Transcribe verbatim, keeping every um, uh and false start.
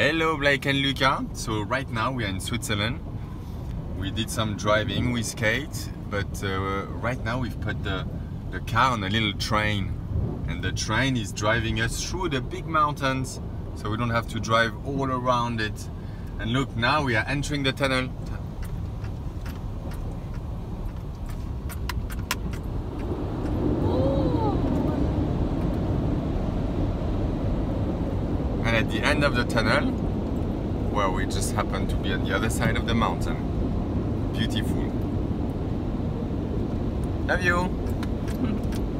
Hello Blake and Luca. So right now we are in Switzerland. We did some driving with Kate, but uh, right now we've put the, the car on a little train, and the train is driving us through the big mountains, so we don't have to drive all around it. And look, now we are entering the tunnel. And at the end of the tunnel, well, we just happen to be on the other side of the mountain. Beautiful. Love you.